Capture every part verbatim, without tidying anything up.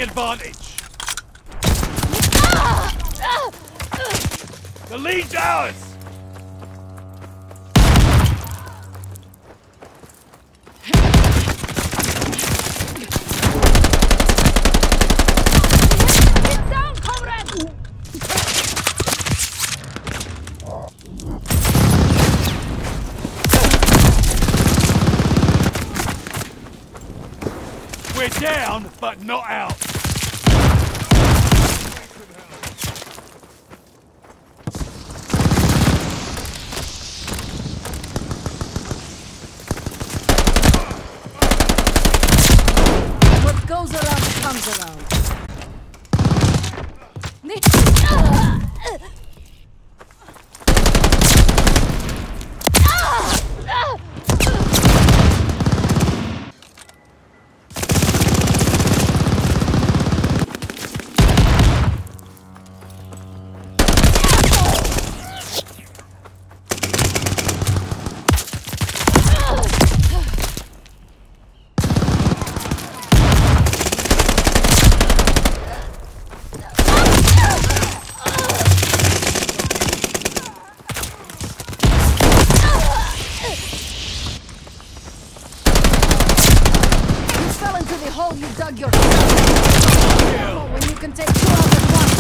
advantage. The lead's ours. Get down, comrade! We're down, but not out. What goes around comes around. You dug yourself. Oh, when you can take two out at once.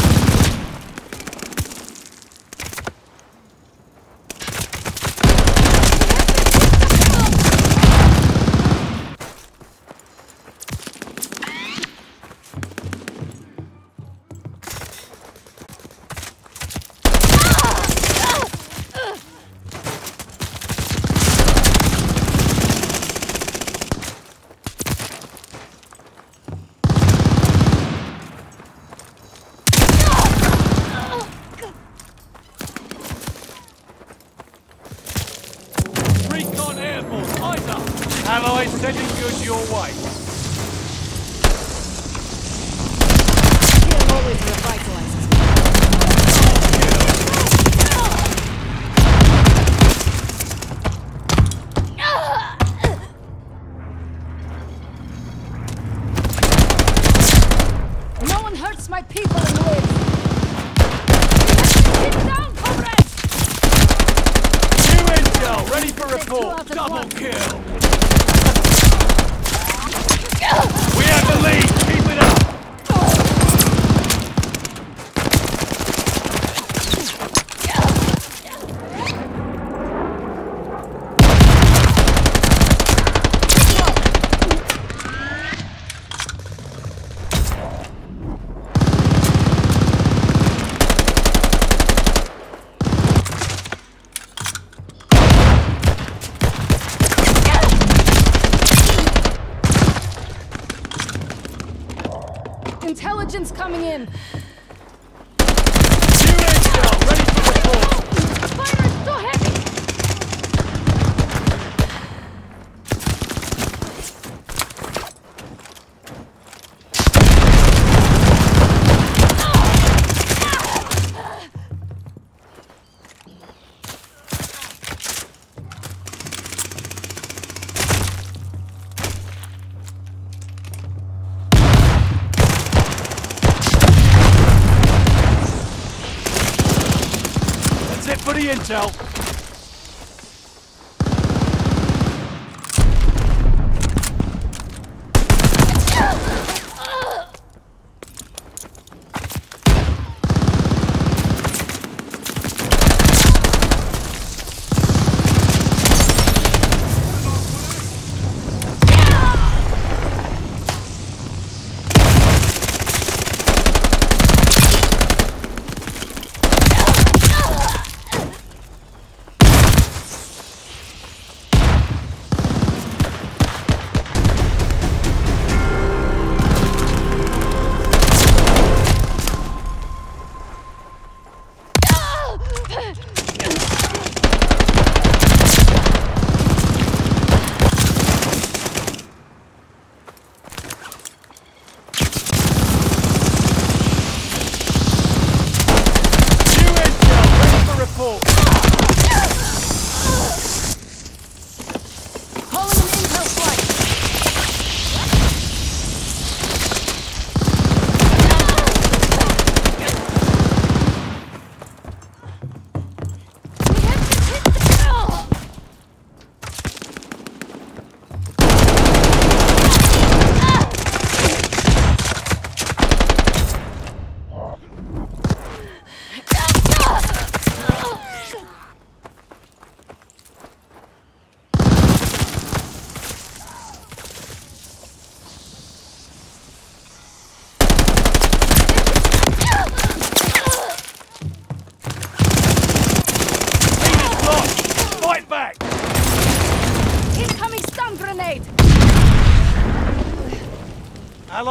Allies sending goods your way. Kill always revitalizes me. No one hurts my people and lives. Get down, comrades! New intel, ready for report. Double kill. We have the lead! Keep it up! Intelligence coming in. New intel, ready for report. The fire is so heavy. That's it for the intel.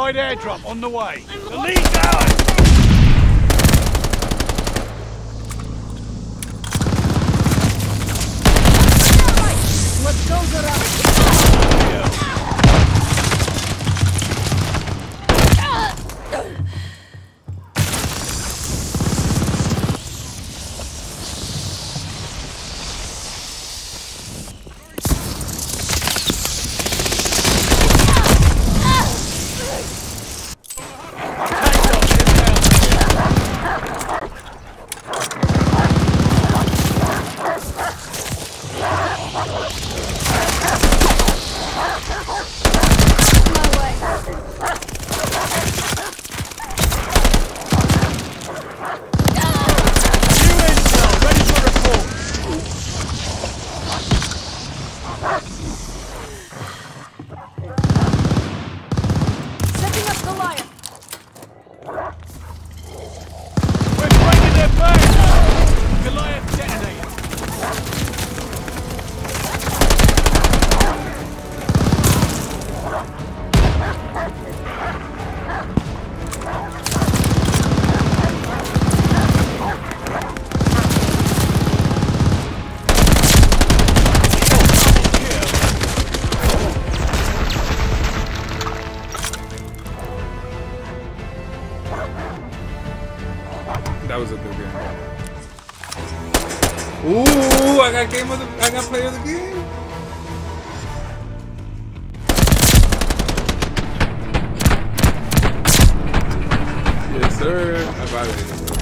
Classified airdrop on the way. The lead going! Let's go, Zara. That was a good game. Ooh, I got game of the I got player of the game. Yes, sir. I violated.